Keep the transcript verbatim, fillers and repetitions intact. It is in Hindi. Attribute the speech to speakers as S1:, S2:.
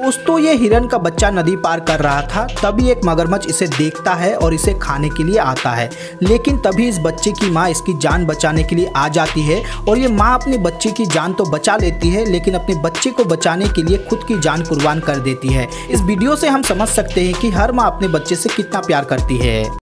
S1: दोस्तों ये हिरन का बच्चा नदी पार कर रहा था, तभी एक मगरमच्छ इसे देखता है और इसे खाने के लिए आता है। लेकिन तभी इस बच्चे की माँ इसकी जान बचाने के लिए आ जाती है और ये माँ अपने बच्चे की जान तो बचा लेती है, लेकिन अपने बच्चे को बचाने के लिए खुद की जान कुर्बान कर देती है। इस वीडियो से हम समझ सकते हैं कि हर माँ अपने बच्चे से कितना प्यार करती है।